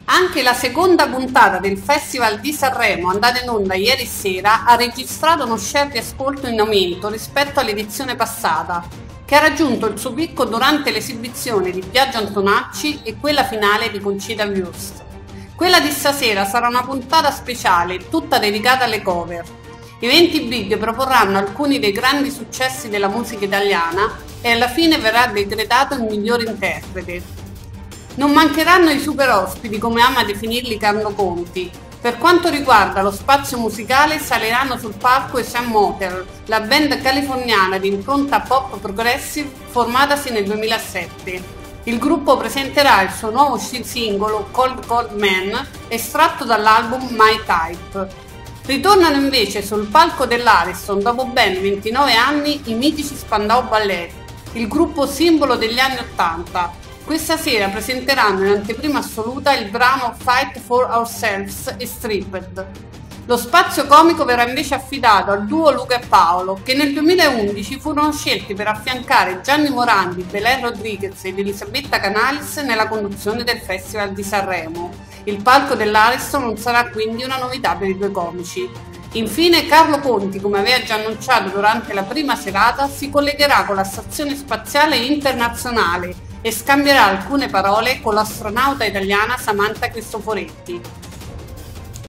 Anche la seconda puntata del Festival di Sanremo, andata in onda ieri sera, ha registrato uno share di ascolto in aumento rispetto all'edizione passata, che ha raggiunto il suo picco durante l'esibizione di Biagio Antonacci e quella finale di Conchita Wurst. Quella di stasera sarà una puntata speciale, tutta dedicata alle cover. I 20 Big proporranno alcuni dei grandi successi della musica italiana e alla fine verrà decretato il miglior interprete. Non mancheranno i super ospiti, come ama definirli Carlo Conti. Per quanto riguarda lo spazio musicale, saliranno sul palco i Sam Motel, la band californiana di impronta pop progressive formatasi nel 2007. Il gruppo presenterà il suo nuovo singolo Cold Cold Man, estratto dall'album My Type. Ritornano invece sul palco dell'Ariston dopo ben 29 anni i mitici Spandau Ballet, il gruppo simbolo degli anni '80. Questa sera presenteranno in anteprima assoluta il brano Fight for Ourselves e Stripped. Lo spazio comico verrà invece affidato al duo Luca e Paolo, che nel 2011 furono scelti per affiancare Gianni Morandi, Belen Rodriguez ed Elisabetta Canalis nella conduzione del Festival di Sanremo. Il palco dell'Ariston non sarà quindi una novità per i due comici. Infine Carlo Conti, come aveva già annunciato durante la prima serata, si collegherà con la Stazione Spaziale Internazionale e scambierà alcune parole con l'astronauta italiana Samantha Cristoforetti.